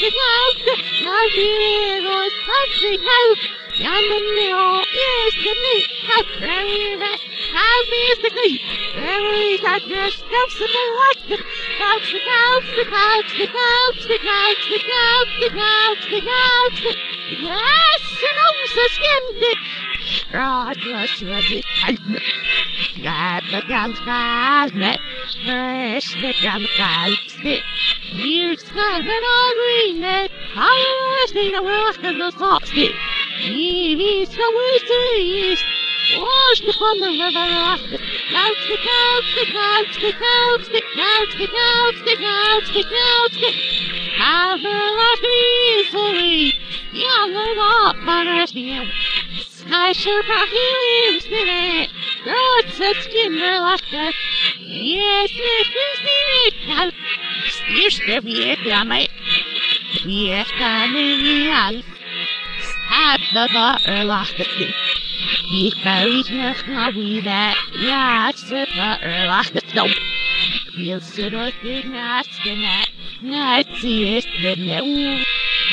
the house, now here goes something house. Yonder is the meat, how very that, how is the meat. Very that just steps in the light. Couch, the couch, the couch, the couch, the couch, the couch, the couch, the couch. Yes, and also skimmed it. God bless you, God, the couch, God, met. First, the couch, here's time and all green, how is the world of the thoughts? He's the east. Wash the from the river off the couch, the couch, the couch, the couch, the couch, the couch, the couch, the couch. How the last easily, young and up on her skin. Sky sure for healing spirit. God's a skinner like that. Yes, yes, you're stiffy, mate. Yes, I'm have the butter like the thing. He carries nothing that, yes, the butter like the stone. He'll sit on the night, night, see it, the net.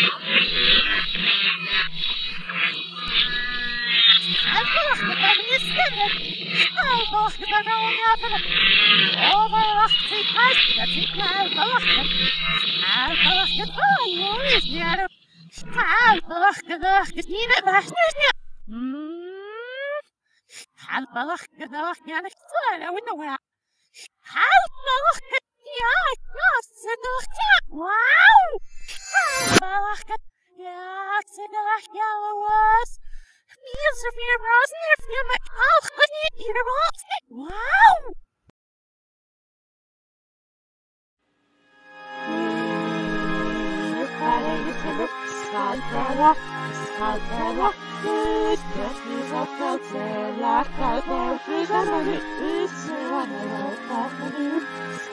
Wow!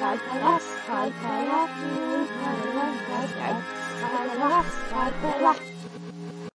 Sky,